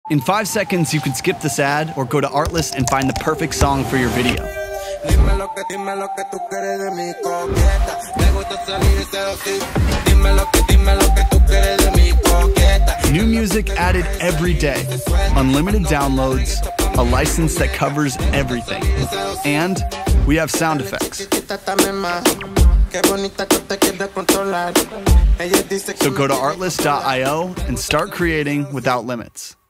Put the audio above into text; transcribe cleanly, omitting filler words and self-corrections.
In 5 seconds, you can skip this ad or go to Artlist and find the perfect song for your video. New music added every day, unlimited downloads, a license that covers everything, and we have sound effects. So go to artlist.io and start creating without limits.